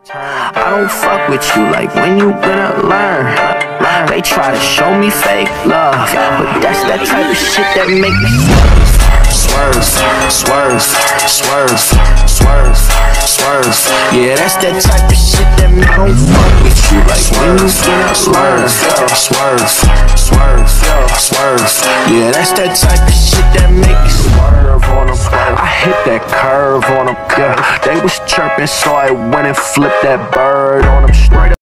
I don't fuck with you, like when you gonna learn? They try to show me fake love, but that's that type of shit that make me swerve, swerve, swerve, swerve, swerve. Yeah, that's that type of shit that make me don't fuck with you, like when you gonna learn? Swerve, swerve, swerve. Yeah, that's that type of shit that make me swerve on them. I hit that curve on them, yeah. They was chirping, so I went and flipped that bird on them straight up.